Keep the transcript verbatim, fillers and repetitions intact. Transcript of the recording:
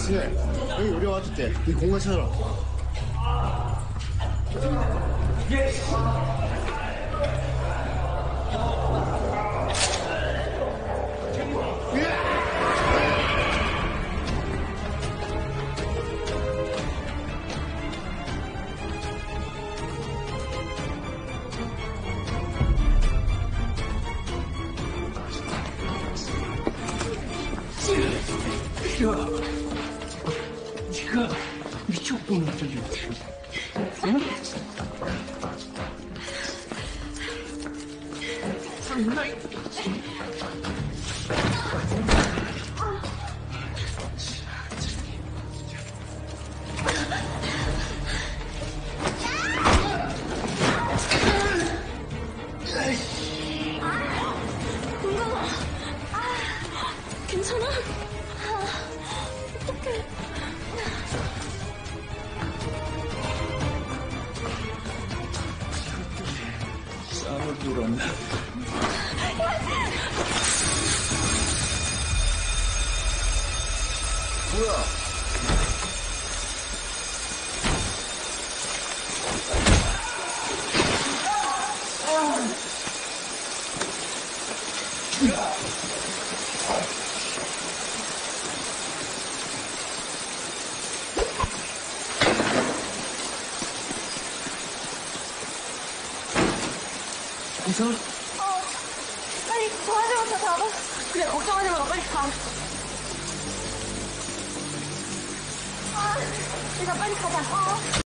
승현, 여기 우리 왔을 때 네 공간 찾아라. 야, 네가 미쳤구나, 저기. 응? 장난. 은광아, 괜찮아? 어떡해. 싸움을 돌았나? 뭐야? 이사? 어, 빨리 도와줘서 잡아. 그래, 걱정하지 마. 빨리 가. 아, 이사 빨리 가자. 어.